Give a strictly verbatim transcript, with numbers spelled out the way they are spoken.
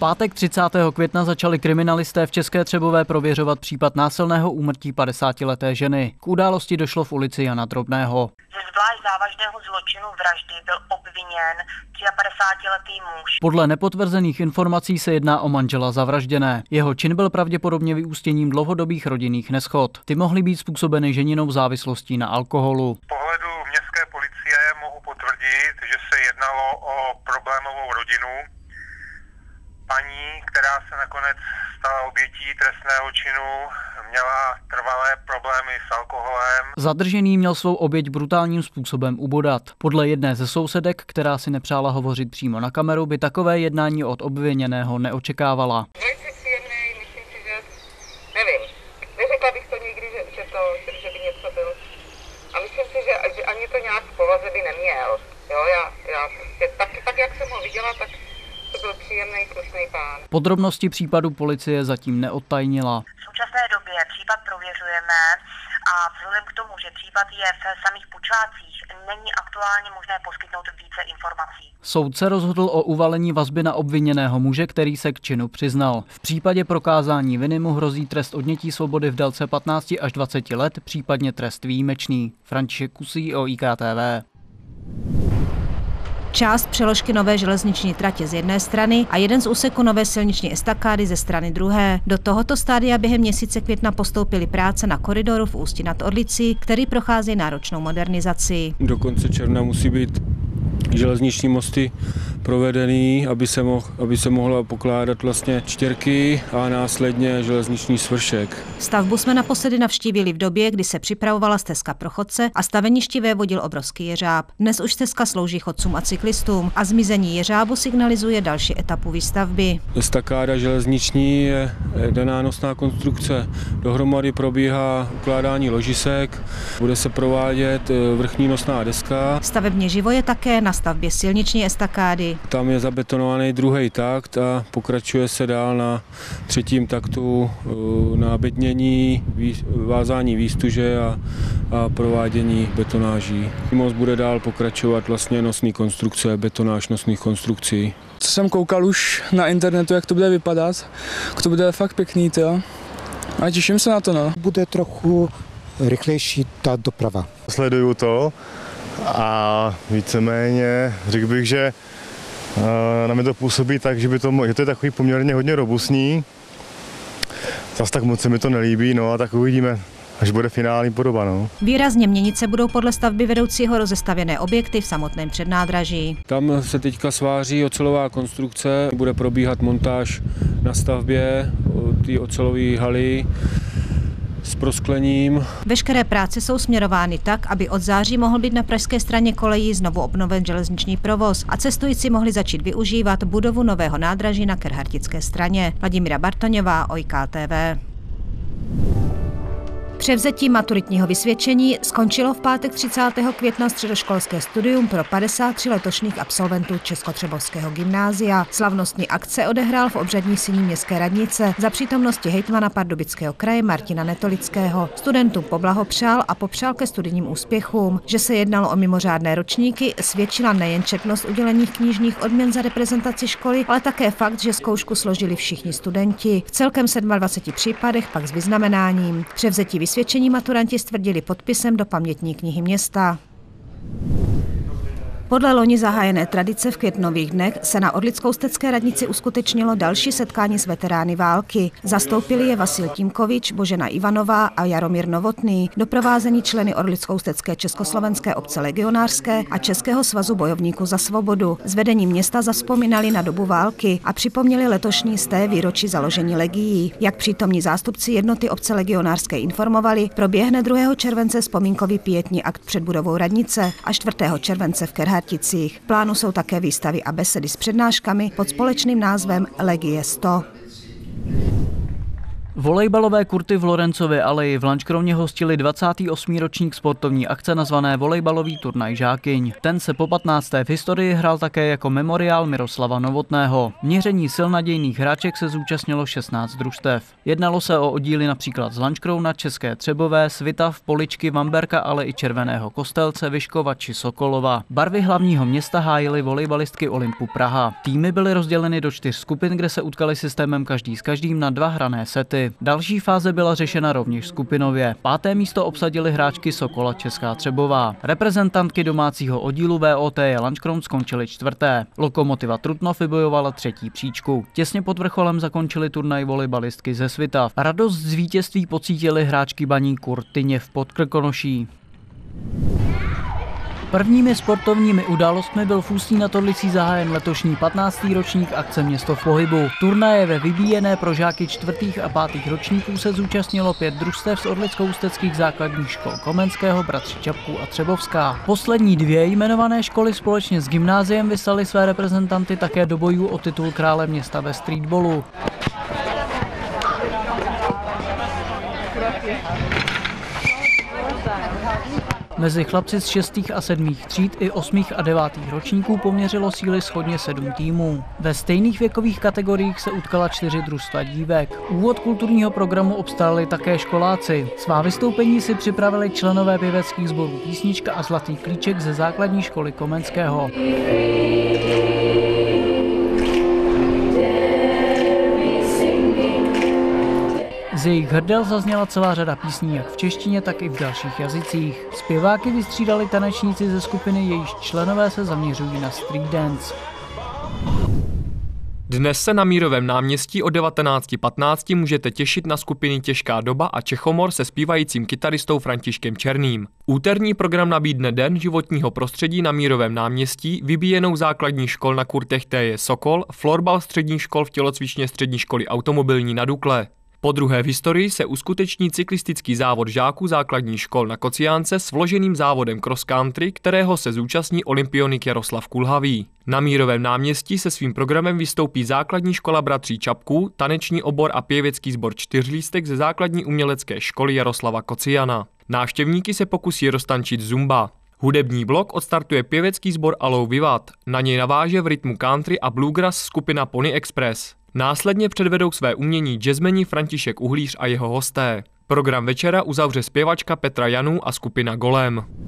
pátek třicátého května začali kriminalisté v České Třebové prověřovat případ násilného úmrtí padesátileté ženy. K události došlo v ulici Jana Drobného. Ze zvlášť závažného zločinu vraždy byl obviněn padesátitříletý muž. Podle nepotvrzených informací se jedná o manžela zavražděné. Jeho čin byl pravděpodobně vyústěním dlouhodobých rodinných neshod. Ty mohly být způsobeny ženinou závislostí na alkoholu. Z pohledu městské policie mohu potvrdit, že se jednalo o problémovou rodinu. Paní, která se nakonec stala obětí trestného činu, měla trvalé problémy s alkoholem. Zadržený měl svou oběť brutálním způsobem ubodat. Podle jedné ze sousedek, která si nepřála hovořit přímo na kameru, by takové jednání od obviněného neočekávala. Velice příjemný, myslím si, že nevím, neřekla bych to nikdy, že, že, to, že by něco byl. A myslím si, že, že ani to nějak v povaze by neměl. Jo, já, já prostě, tak, tak, jak jsem ho viděla, tak to byl příjemný, slušný pán. Podrobnosti případu policie zatím neodtajnila. V současné době případ prověřujeme a vzhledem k tomu, že případ je v samých počátcích, není aktuálně možné poskytnout více informací. Soudce rozhodl o uvalení vazby na obviněného muže, který se k činu přiznal. V případě prokázání viny mu hrozí trest odnětí svobody v délce patnácti až dvaceti let, případně trest výjimečný. František Kusý o I K T V. Část přeložky nové železniční tratě z jedné strany a jeden z úseků nové silniční estakády ze strany druhé. Do tohoto stádia během měsíce května postoupily práce na koridoru v Ústí nad Orlicí, který prochází náročnou modernizací. Do konce června musí být železniční mosty provedený, aby se, mohl, aby se mohla pokládat vlastně čtěrky a následně železniční svršek. Stavbu jsme naposledy navštívili v době, kdy se připravovala stezka pro chodce a staveništi vévodil obrovský jeřáb. Dnes už stezka slouží chodcům a cyklistům a zmizení jeřábu signalizuje další etapu výstavby. Estakáda železniční je daná nosná konstrukce. Dohromady probíhá ukládání ložisek, bude se provádět vrchní nosná deska. Stavebně živo je také na stavbě silniční estakády. Tam je zabetonovaný druhý takt a pokračuje se dál na třetím taktu na bednění, vázání výstuže a, a provádění betonáží. Most bude dál pokračovat vlastně nosný konstrukce, betonáž nosných konstrukcí. Co jsem koukal už na internetu, jak to bude vypadat, to bude fakt pěkný, to. A těším se na to, no. Bude trochu rychlejší ta doprava. Sleduju to a víceméně řekl bych, že na mě to působí tak, že, by to, že to je takový poměrně hodně robustní. Zas tak moc se mi to nelíbí, no a tak uvidíme, až bude finální podoba. No. Výrazně měnit se budou podle stavby vedoucího rozestavěné objekty v samotném přednádraží. Tam se teďka sváří ocelová konstrukce, bude probíhat montáž na stavbě té ocelové haly s prosklením. Veškeré práce jsou směrovány tak, aby od září mohl být na pražské straně kolejí znovu obnoven železniční provoz a cestující mohli začít využívat budovu nového nádraží na Kerhartické straně. Vladimíra Bartoňová, O I K T V. Převzetí maturitního vysvědčení skončilo v pátek třicátého května středoškolské studium pro padesát tři letošních absolventů Českotřebovského gymnázia. Slavnostní akce odehrál v obřadní síni městské radnice za přítomnosti hejtmana Pardubického kraje Martina Netolického. Studentům poblahopřál a popřál ke studijním úspěchům. Že se jednalo o mimořádné ročníky, svědčila nejen četnost udělených knižních odměn za reprezentaci školy, ale také fakt, že zkoušku složili všichni studenti. V celkem dvaceti sedmi případech pak s vyznamenáním. Převzetí vysvědčení maturanti stvrdili podpisem do pamětní knihy města. Podle loni zahájené tradice v květnových dnech se na Orlickoustecké radnici uskutečnilo další setkání s veterány války. Zastoupili je Vasil Tímkovič, Božena Ivanová a Jaromír Novotný, doprovázení členy Orlickoustecké československé obce legionářské a Českého svazu bojovníků za svobodu. S vedením města zavzpomínali na dobu války a připomněli letošní sté výročí založení legií. Jak přítomní zástupci jednoty obce legionářské informovali, proběhne druhého července vzpomínkový pietní akt před budovou radnice a čtvrtého července v Kerharticích. V plánu jsou také výstavy a besedy s přednáškami pod společným názvem Legie sto. Volejbalové kurty v Lorencově aleji v Lanškromě hostili dvacátý osmý ročník sportovní akce nazvané Volejbalový turnaj Žákyň. Ten se po patnácté v historii hrál také jako memoriál Miroslava Novotného. Měření sil nadějných hráček se zúčastnilo šestnáct družstev. Jednalo se o oddíly například z Lanškrouna, České Třebové, Svitav, Poličky, Vamberka, ale i Červeného Kostelce, Vyškova či Sokolova. Barvy hlavního města hájily volejbalistky Olympu Praha. Týmy byly rozděleny do čtyř skupin, kde se utkali systémem každý s každým na dva hrané sety. Další fáze byla řešena rovněž skupinově. Páté místo obsadili hráčky Sokola Česká Třebová. Reprezentantky domácího oddílu V O T Lanškroun skončily čtvrté. Lokomotiva Trutnov vybojovala třetí příčku. Těsně pod vrcholem zakončili turnaj volejbalistky ze Svitav. Radost z vítězství pocítili hráčky Baníku Rtyněv pod Krkonoší. Prvními sportovními událostmi byl v Ústí nad Orlicí zahájen letošní patnáctý ročník akce Město v pohybu. Turnaje ve vybíjené pro žáky čtvrtých a pátých ročníků se zúčastnilo pět družstev z orlicko-ústeckých základních škol Komenského, Bratří Čapků a Třebovská. Poslední dvě jmenované školy společně s gymnáziem vyslali své reprezentanty také do bojů o titul krále města ve streetballu. Mezi chlapci z šestých a sedmých tříd i osmých a devátých ročníků poměřilo síly shodně sedm týmů. Ve stejných věkových kategoriích se utkala čtyři družstva dívek. Úvod kulturního programu obstarali také školáci. Svá vystoupení si připravili členové pěveckých sborů Písnička a Zlatý klíček ze základní školy Komenského. Z jejich hrdel zazněla celá řada písní jak v češtině, tak i v dalších jazycích. Zpěváky vystřídali tanečníci ze skupiny, jejíž členové se zaměřují na street dance. Dnes se na Mírovém náměstí o devatenáct patnáct můžete těšit na skupiny Těžká doba a Čechomor se zpívajícím kytaristou Františkem Černým. Úterní program nabídne Den životního prostředí na Mírovém náměstí, vybíjenou základních škol na kurtech T J Sokol, florbal středních škol v tělocvičně střední školy automobilní na Dukle. Po druhé v historii se uskuteční cyklistický závod žáků základních škol na Kociánce s vloženým závodem cross country, kterého se zúčastní olympionik Jaroslav Kulhavý. Na Mírovém náměstí se svým programem vystoupí základní škola Bratří Čapků, taneční obor a pěvecký sbor Čtyřlístek ze základní umělecké školy Jaroslava Kociana. Návštěvníky se pokusí roztančit zumba. Hudební blok odstartuje pěvecký sbor Alou Vivat. Na něj naváže v rytmu country a bluegrass skupina Pony Express. Následně předvedou své umění jazzmeni František Uhlíř a jeho hosté. Program večera uzavře zpěvačka Petra Janů a skupina Golem.